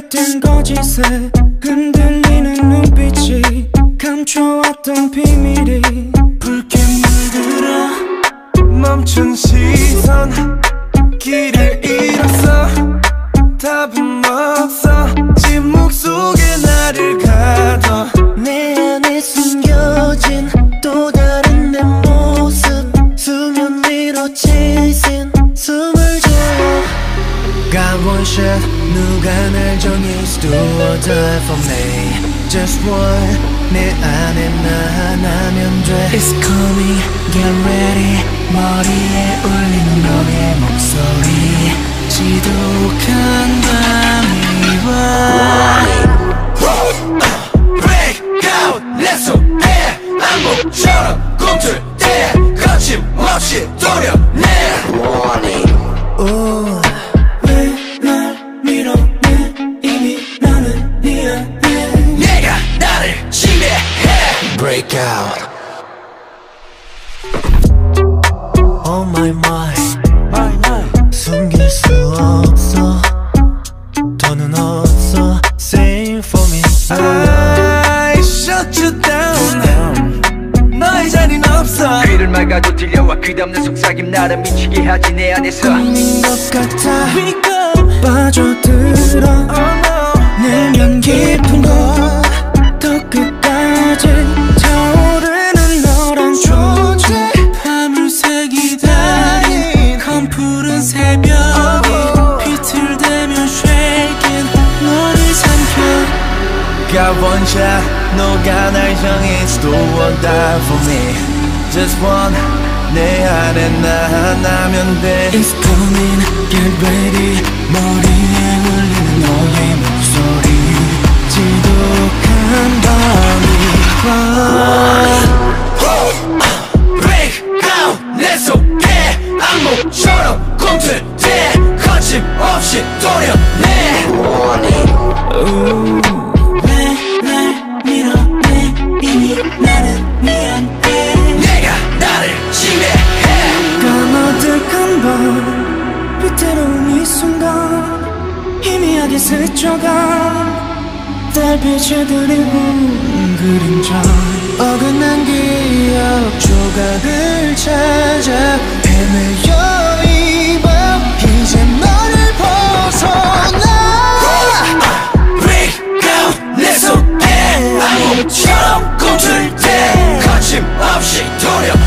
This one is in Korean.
짙은 거짓에 흔들리는 눈빛이 감춰왔던 비밀이 붉게 물들어 멈춘 시선 길을 잃었어 답은 없어 침묵 속에 나를 가둬 내 안에 숨겨진 또 다른 내 모습 수면 위로 치신 숨을 줘요 Got one shot 누가 날 정해서 do or die for me Just one 내 안에 나 하나면 돼 It's coming get ready 머리에 울리는 너의 목소리 지독한 밤이 와 Break out let's go 해 악몽처럼 꿈틀 때 거침없이 도려내 Warning 왜 날 밀어내 이미 나는 미안해 내가 나를 지배해 Break out Oh my mind 숨길 수 없어 더는 없어 Sing for me I shut you down 너의 자리는 없어 귀를 막아도 들려와 끝없는 속삭임 나를 미치게 하지 내 안에서 꿈인 것 같아 빠져들어 내면 깊은 곳더 끝까지 타오르는 너란 존재 밤을 기다린 검푸른 새벽이 비틀대면 shaking 너를 삼켜 Got one shot 너가 날 정해서 do or die for me Just one 내 안에 나 하나면 돼 It's coming get ready 머리에 울리는 너의 목소리 지독한 밤이 와 Break out 내 속에 악몽처럼 꿈틀 때 거침없이 도려내 왜 날 밀어내 이미 나는 미안해 내가 나를 지배해 까마득한 밤 위태로운 이 순간 희미하게 스쳐가 달빛에 드리운 그림자 어긋난 기억 조각을 찾아 헤매여 이 밤 이제 너를 벗어나 Break out 내 속에 악몽처럼 꿈틀 때 거침없이 도려